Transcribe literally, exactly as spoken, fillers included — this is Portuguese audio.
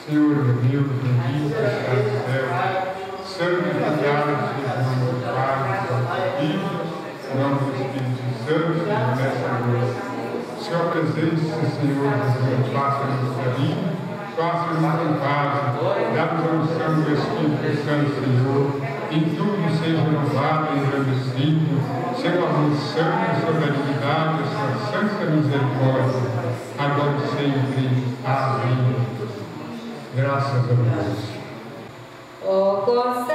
Senhor meu Deus, bendito está no céu, santificado seja o nome do Pai, do Filho, em nome do Espírito Santo, nessa noite. Se apresente-se, Senhor Jesus, faça-nos carinho, faça-nos com paz, dá-nos a unção do Espírito Santo, Senhor, em tudo seja louvado e engrandecido, seja a unção e sua benignidade, a sua santa misericórdia, agora e sempre. Amém. Graças a Deus. Oh,